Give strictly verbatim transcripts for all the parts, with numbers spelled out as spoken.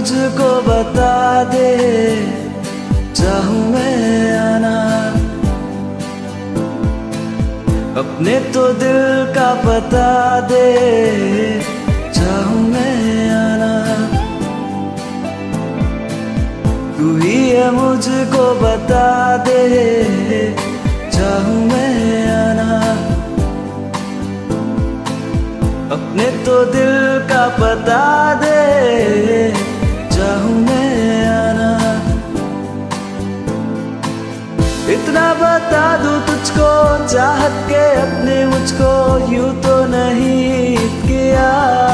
मुझको बता दे, चाहूं मैं आना। अपने तो दिल का पता दे, चाहूं मैं आना। तू ही है मुझको बता दे, चाहूं मैं आना। अपने तो दिल का पता दे, चाहूं मैं आना। इतना बता दूं तुझको, चाहत के अपने मुझको यूं तो नहीं किया।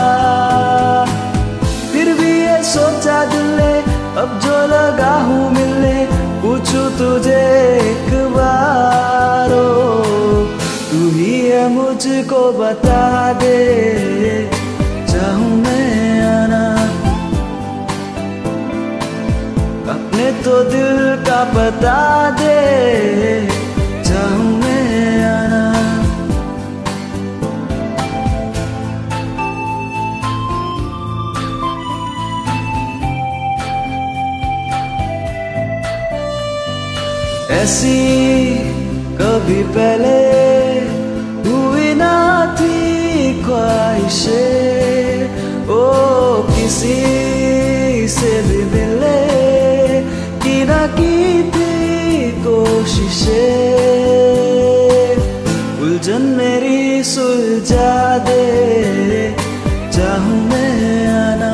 फिर भी ये सोचा दिल ने, अब जो लगा हूँ मिलने, पूछूं तुझे एक बार। ओ तू ही है मुझको बता दे, चाहूं मैं आना। अपने तो दिल का बता दे, चाहूं मैं आना। ऐसी कभी पहले हुई ना थी ख्वाहिशें, ओ किसी से भी मिले की ना की थी कोशिशें। उलझन मेरी सुलझा दे, चाहूं मैं आना।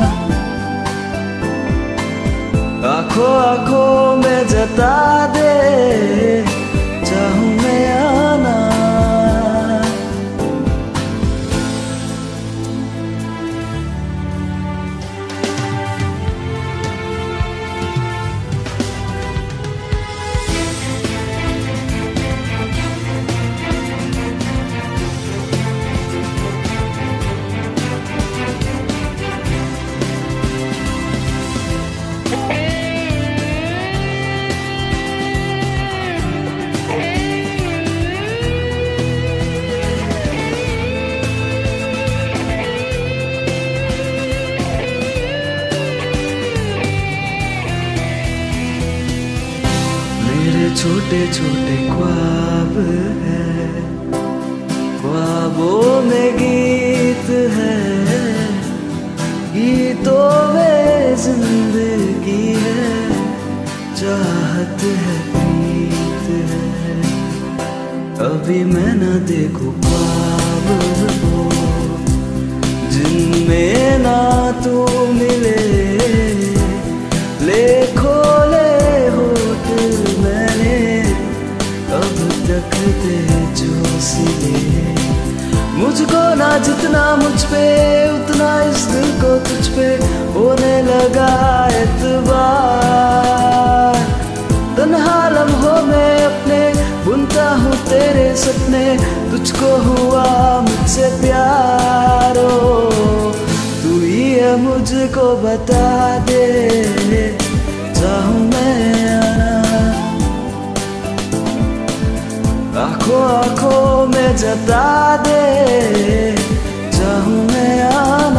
आंखों आंखों में जता दे, चाहूं मैं आना। छोटे छोटे ख्वाब है, ख्वाबों में गीत है, गीतों में जिंदगी है, चाहत है प्रीत है। अभी मैं न देखूं ख्वाब वो, जिनमें ना तू मिले। ले खोले होठ मैंने अब तक दे जो सिले। मुझको ना जितना मुझ पे, उतना इस दिल को तुझ पे होने लगा एतबार। तन्हा लम्हों में अपने बुनता हूँ तेरे सपने, तुझको हुआ मुझसे प्यार। ओ तू ही है मुझको बता दे, चाहूं मैं आना। आंखों आंखों में जता दे, चाहूं मैं आना।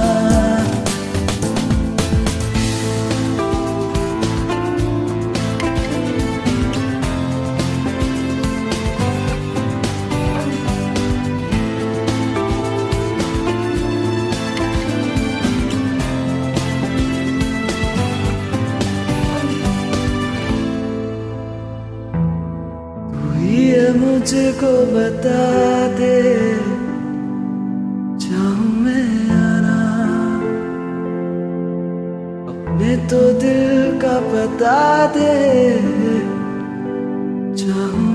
मुझको बता दे, चाहूं मैं आना। अपने तो दिल का बता दे, चाहूं